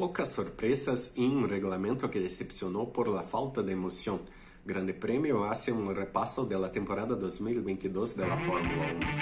Pocas sorpresas y un reglamento que decepcionó por la falta de emoción. Grande Premio hace un repaso de la temporada 2022 de la Fórmula 1.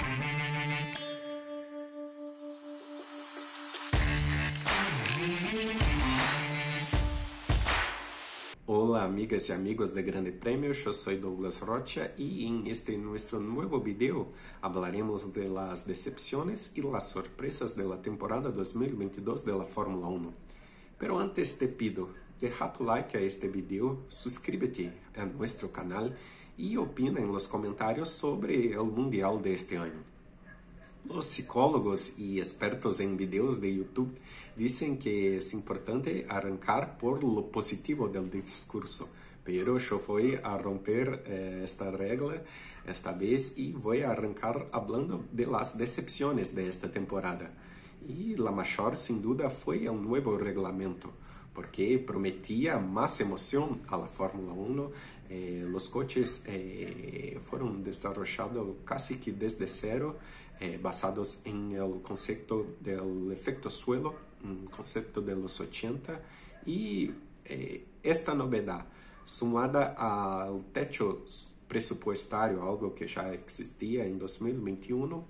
Hola amigas y amigos de Grande Premio, yo soy Douglas Rocha y en este nuestro nuevo video hablaremos de las decepciones y las sorpresas de la temporada 2022 de la Fórmula 1. Pero antes te pido, deja tu like a este video, suscríbete a nuestro canal y opina en los comentarios sobre el Mundial de este año. Los psicólogos y expertos en videos de YouTube dicen que es importante arrancar por lo positivo del discurso, pero yo voy a romper esta regla esta vez y voy a arrancar hablando de las decepciones de esta temporada. Y la mayor sin duda fue el nuevo reglamento, porque prometía más emoción a la Fórmula 1. Los coches fueron desarrollados casi que desde cero, basados en el concepto del efecto suelo, un concepto de los 80, y esta novedad, sumada al techo presupuestario, algo que ya existía en 2021,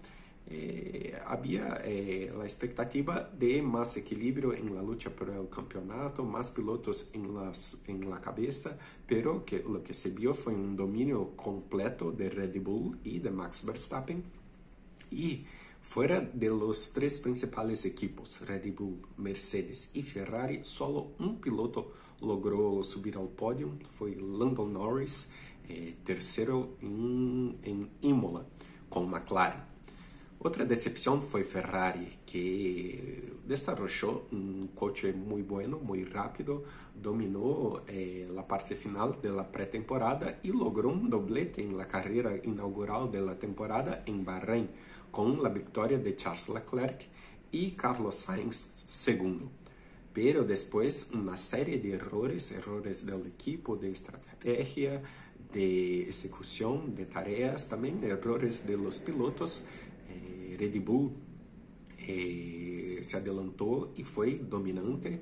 había la expectativa de más equilibrio en la lucha por el campeonato, más pilotos en la cabeza, pero que lo que se vio fue un dominio completo de Red Bull y de Max Verstappen. Y fuera de los tres principales equipos, Red Bull, Mercedes y Ferrari, solo un piloto logró subir al podio, fue Lando Norris, tercero en Imola con McLaren. Otra decepción fue Ferrari, que desarrolló un coche muy bueno, muy rápido, dominó la parte final de la pretemporada y logró un doblete en la carrera inaugural de la temporada en Bahrein, con la victoria de Charles Leclerc y Carlos Sainz segundo. Pero después una serie de errores del equipo, de estrategia, de ejecución de tareas, también errores de los pilotos. Red Bull se adelantó y fue dominante,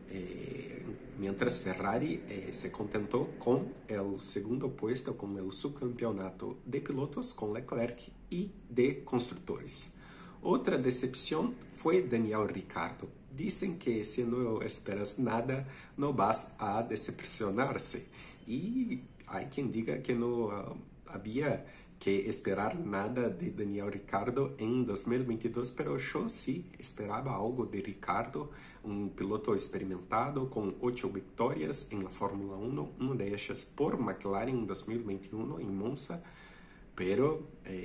mientras Ferrari se contentó con el segundo puesto, con el subcampeonato de pilotos con Leclerc y de constructores. Otra decepción fue Daniel Ricciardo. Dicen que si no esperas nada, no vas a decepcionarse. Y hay quien diga que no había que esperar nada de Daniel Ricciardo en 2022, pero yo sí esperaba algo de Ricciardo, un piloto experimentado con 8 victorias en la Fórmula 1, una de ellas por McLaren en 2021 en Monza, pero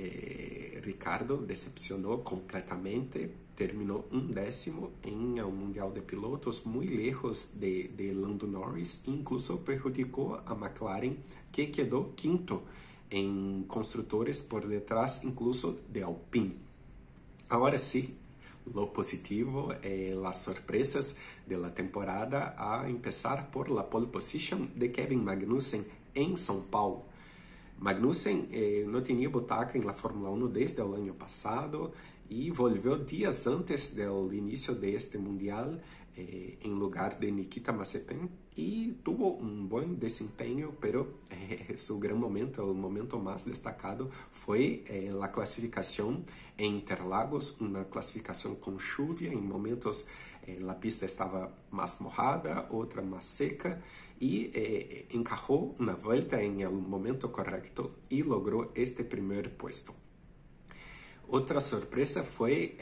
Ricciardo decepcionó completamente, terminó un 10º en el Mundial de Pilotos, muy lejos de Lando Norris, incluso perjudicó a McLaren, que quedó quinto en constructores, por detrás incluso de Alpine. Ahora sí, lo positivo, las sorpresas de la temporada, a empezar por la pole position de Kevin Magnussen en São Paulo. Magnussen no tenía butaca en la Fórmula 1 desde el año pasado y volvió días antes del inicio de este mundial en lugar de Nikita Mazepin, y tuvo un buen desempeño, pero su gran momento, el momento más destacado, fue la clasificación en Interlagos, una clasificación con lluvia. En momentos la pista estaba más mojada, otra más seca, y encajó una vuelta en el momento correcto y logró este primer puesto. Otra sorpresa fue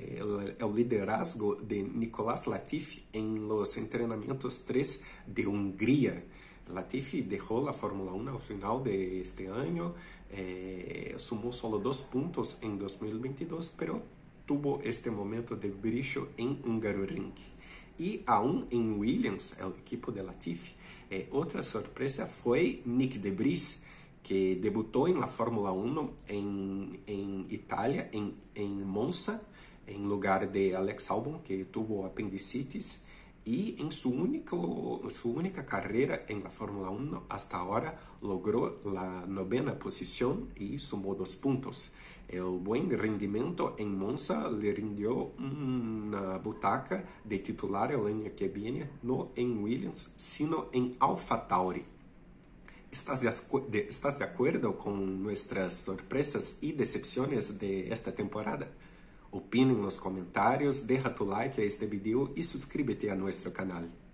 el liderazgo de Nicolas Latifi en los entrenamientos 3 de Hungría. Latifi dejó la Fórmula 1 al final de este año, sumó solo 2 puntos en 2022, pero tuvo este momento de brillo en Hungaroring. Y aún en Williams, el equipo de Latifi, otra sorpresa fue Nick de Vries, que debutó en la Fórmula 1 en Italia, en Monza, en lugar de Alex Albon, que tuvo apendicitis, y en su única carrera en la Fórmula 1 hasta ahora logró la 9ª posición y sumó 2 puntos. El buen rendimiento en Monza le rindió una butaca de titular el año que viene, no en Williams, sino en AlphaTauri. ¿Estás de acuerdo con nuestras sorpresas y decepciones de esta temporada? Opina en los comentarios, deja tu like a este video y suscríbete a nuestro canal.